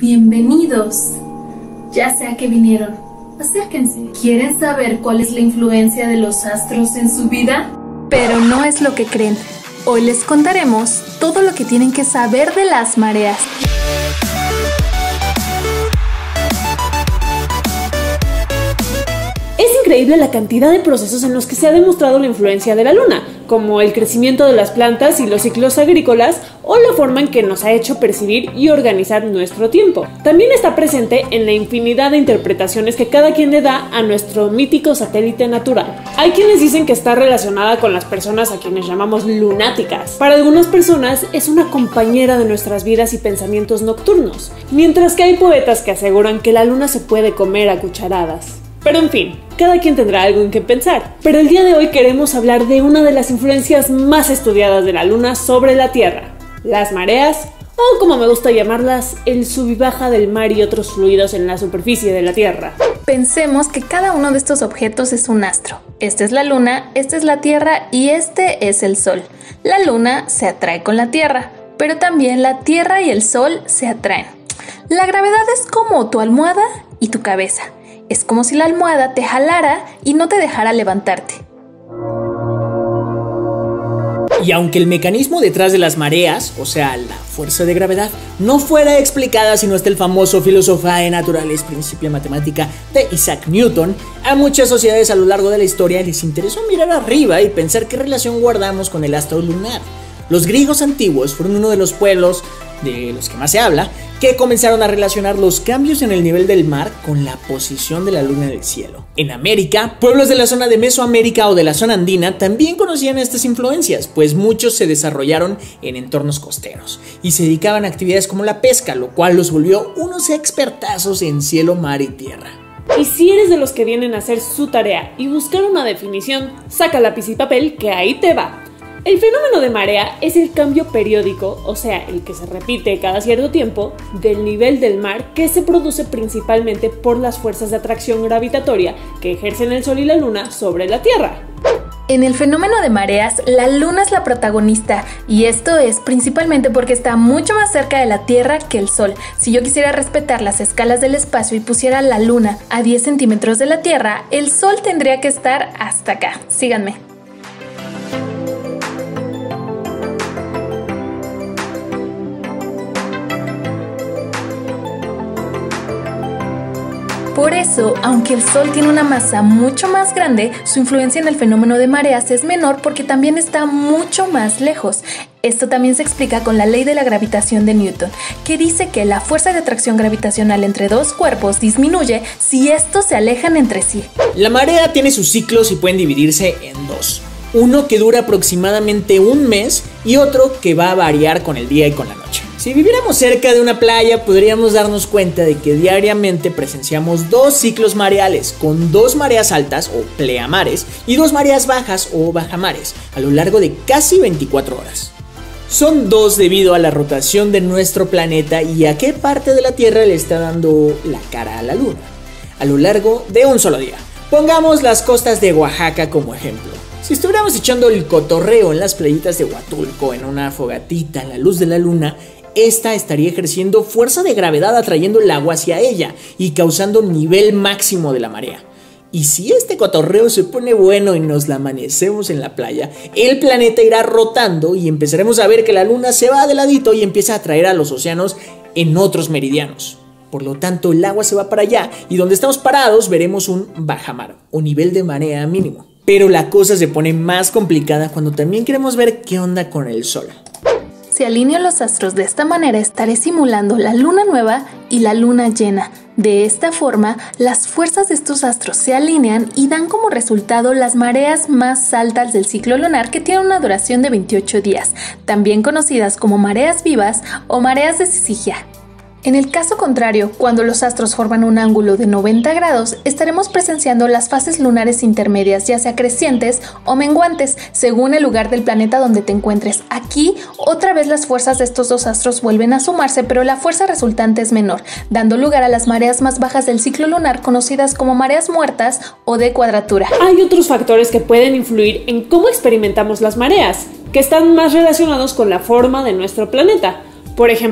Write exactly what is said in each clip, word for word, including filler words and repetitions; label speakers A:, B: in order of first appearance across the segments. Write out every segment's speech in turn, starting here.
A: Bienvenidos. Ya sea que vinieron, acérquense. ¿Quieren saber cuál es la influencia de los astros en su vida?
B: Pero no es lo que creen. Hoy les contaremos todo lo que tienen que saber de las mareas.
C: Es increíble la cantidad de procesos en los que se ha demostrado la influencia de la luna, como el crecimiento de las plantas y los ciclos agrícolas o la forma en que nos ha hecho percibir y organizar nuestro tiempo. También está presente en la infinidad de interpretaciones que cada quien le da a nuestro mítico satélite natural. Hay quienes dicen que está relacionada con las personas a quienes llamamos lunáticas. Para algunas personas es una compañera de nuestras vidas y pensamientos nocturnos, mientras que hay poetas que aseguran que la luna se puede comer a cucharadas. Pero en fin, cada quien tendrá algo en qué pensar. Pero el día de hoy queremos hablar de una de las influencias más estudiadas de la luna sobre la Tierra: las mareas, o como me gusta llamarlas, el sub y baja del mar y otros fluidos en la superficie de la Tierra.
B: Pensemos que cada uno de estos objetos es un astro. Esta es la luna, esta es la Tierra y este es el Sol. La luna se atrae con la Tierra, pero también la Tierra y el Sol se atraen. La gravedad es como tu almohada y tu cabeza. Es como si la almohada te jalara y no te dejara levantarte.
D: Y aunque el mecanismo detrás de las mareas, o sea, la fuerza de gravedad, no fuera explicada si no está el famoso Philosophiae Naturalis, principio matemática de Isaac Newton, a muchas sociedades a lo largo de la historia les interesó mirar arriba y pensar qué relación guardamos con el astro lunar. Los griegos antiguos fueron uno de los pueblos, de los que más se habla, que comenzaron a relacionar los cambios en el nivel del mar con la posición de la luna en el cielo. En América, pueblos de la zona de Mesoamérica o de la zona andina también conocían estas influencias, pues muchos se desarrollaron en entornos costeros y se dedicaban a actividades como la pesca, lo cual los volvió unos expertazos en cielo, mar y tierra.
C: Y si eres de los que vienen a hacer su tarea y buscar una definición, saca lápiz y papel que ahí te va. El fenómeno de marea es el cambio periódico, o sea, el que se repite cada cierto tiempo, del nivel del mar, que se produce principalmente por las fuerzas de atracción gravitatoria que ejercen el Sol y la Luna sobre la Tierra.
B: En el fenómeno de mareas, la luna es la protagonista, y esto es principalmente porque está mucho más cerca de la Tierra que el Sol. Si yo quisiera respetar las escalas del espacio y pusiera la luna a diez centímetros de la Tierra, el Sol tendría que estar hasta acá. Síganme. Por eso, aunque el Sol tiene una masa mucho más grande, su influencia en el fenómeno de mareas es menor porque también está mucho más lejos. Esto también se explica con la ley de la gravitación de Newton, que dice que la fuerza de atracción gravitacional entre dos cuerpos disminuye si estos se alejan entre sí.
D: La marea tiene sus ciclos y pueden dividirse en dos. Uno que dura aproximadamente un mes y otro que va a variar con el día y con la noche. Si viviéramos cerca de una playa, podríamos darnos cuenta de que diariamente presenciamos dos ciclos mareales, con dos mareas altas o pleamares y dos mareas bajas o bajamares, a lo largo de casi veinticuatro horas. Son dos debido a la rotación de nuestro planeta y a qué parte de la Tierra le está dando la cara a la Luna, a lo largo de un solo día. Pongamos las costas de Oaxaca como ejemplo. Si estuviéramos echando el cotorreo en las playitas de Huatulco, en una fogatita a la luz de la luna, esta estaría ejerciendo fuerza de gravedad atrayendo el agua hacia ella y causando nivel máximo de la marea. Y si este cotorreo se pone bueno y nos la amanecemos en la playa, el planeta irá rotando y empezaremos a ver que la luna se va de ladito y empieza a atraer a los océanos en otros meridianos. Por lo tanto, el agua se va para allá y donde estamos parados veremos un bajamar o nivel de marea mínimo. Pero la cosa se pone más complicada cuando también queremos ver qué onda con el Sol.
B: Si alineo los astros de esta manera, estaré simulando la luna nueva y la luna llena. De esta forma, las fuerzas de estos astros se alinean y dan como resultado las mareas más altas del ciclo lunar, que tienen una duración de veintiocho días, también conocidas como mareas vivas o mareas de Syzygia. En el caso contrario, cuando los astros forman un ángulo de noventa grados, estaremos presenciando las fases lunares intermedias, ya sea crecientes o menguantes, según el lugar del planeta donde te encuentres. Aquí, otra vez las fuerzas de estos dos astros vuelven a sumarse, pero la fuerza resultante es menor, dando lugar a las mareas más bajas del ciclo lunar, conocidas como mareas muertas o de cuadratura.
C: Hay otros factores que pueden influir en cómo experimentamos las mareas, que están más relacionados con la forma de nuestro planeta. Por ejemplo,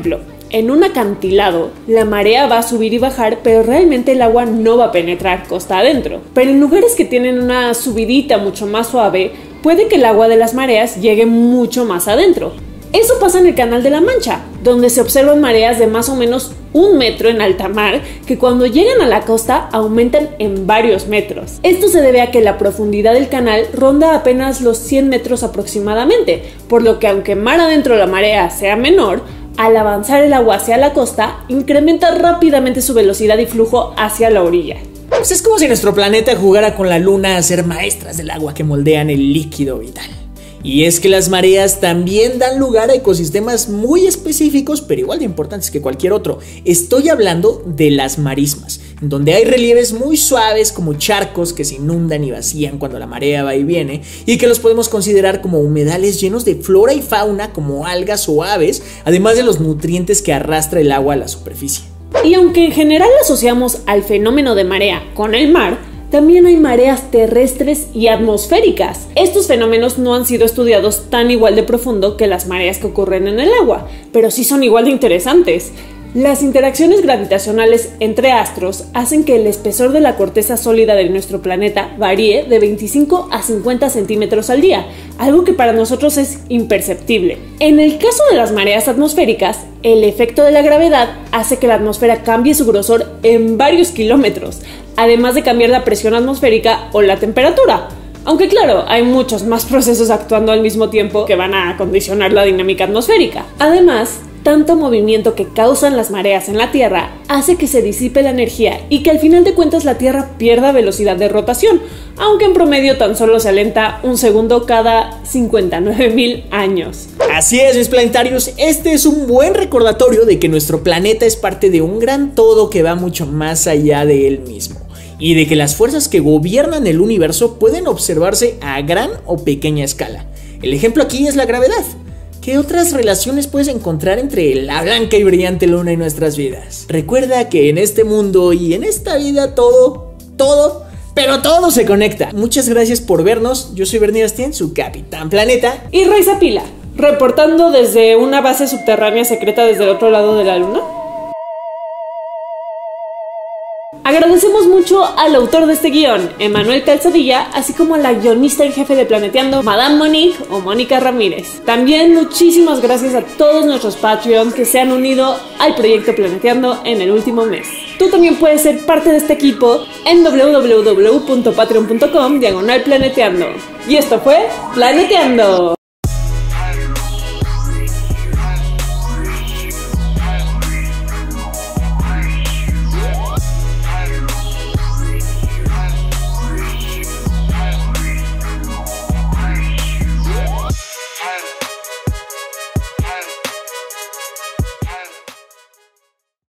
C: En un acantilado, la marea va a subir y bajar, pero realmente el agua no va a penetrar costa adentro. Pero en lugares que tienen una subidita mucho más suave, puede que el agua de las mareas llegue mucho más adentro. Eso pasa en el Canal de la Mancha, donde se observan mareas de más o menos un metro en alta mar, que cuando llegan a la costa aumentan en varios metros. Esto se debe a que la profundidad del canal ronda apenas los cien metros aproximadamente, por lo que aunque mar adentro la marea sea menor, al avanzar el agua hacia la costa, incrementa rápidamente su velocidad y flujo hacia la orilla.
D: Pues es como si nuestro planeta jugara con la luna a ser maestras del agua que moldean el líquido vital. Y es que las mareas también dan lugar a ecosistemas muy específicos, pero igual de importantes que cualquier otro. Estoy hablando de las marismas, en donde hay relieves muy suaves como charcos que se inundan y vacían cuando la marea va y viene, y que los podemos considerar como humedales llenos de flora y fauna como algas o aves, además de los nutrientes que arrastra el agua a la superficie.
C: Y aunque en general asociamos al fenómeno de marea con el mar, también hay mareas terrestres y atmosféricas. Estos fenómenos no han sido estudiados tan igual de profundo que las mareas que ocurren en el agua, pero sí son igual de interesantes. Las interacciones gravitacionales entre astros hacen que el espesor de la corteza sólida de nuestro planeta varíe de veinticinco a cincuenta centímetros al día, algo que para nosotros es imperceptible. En el caso de las mareas atmosféricas, el efecto de la gravedad hace que la atmósfera cambie su grosor en varios kilómetros, además de cambiar la presión atmosférica o la temperatura. Aunque claro, hay muchos más procesos actuando al mismo tiempo que van a condicionar la dinámica atmosférica. Además, tanto movimiento que causan las mareas en la Tierra hace que se disipe la energía y que al final de cuentas la Tierra pierda velocidad de rotación, aunque en promedio tan solo se alenta un segundo cada cincuenta y nueve mil años.
D: Así es, mis planetarios, este es un buen recordatorio de que nuestro planeta es parte de un gran todo que va mucho más allá de él mismo, y de que las fuerzas que gobiernan el universo pueden observarse a gran o pequeña escala. El ejemplo aquí es la gravedad. ¿Qué otras relaciones puedes encontrar entre la blanca y brillante luna y nuestras vidas? Recuerda que en este mundo y en esta vida todo, todo, pero todo se conecta. Muchas gracias por vernos. Yo soy Bernie Bastien, su Capitán Planeta.
C: Y Raiza Pila, reportando desde una base subterránea secreta desde el otro lado de la luna. Agradecemos mucho al autor de este guión, Emanuel Calzadilla, así como a la guionista en jefe de Planeteando, Madame Monique o Mónica Ramírez. También muchísimas gracias a todos nuestros Patreons que se han unido al proyecto Planeteando en el último mes. Tú también puedes ser parte de este equipo en w w w punto patreon punto com diagonal planeteando. Y esto fue Planeteando.